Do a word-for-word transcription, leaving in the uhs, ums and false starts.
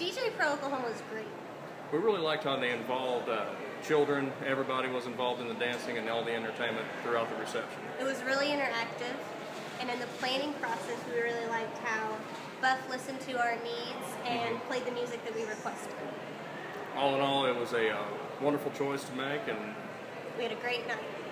D J Pro Oklahoma was great. We really liked how they involved uh, children. Everybody was involved in the dancing and all the entertainment throughout the reception. It was really interactive, and in the planning process, we really liked how Beth listened to our needs and mm-hmm. played the music that we requested. All in all, it was a uh, wonderful choice to make, and we had a great night.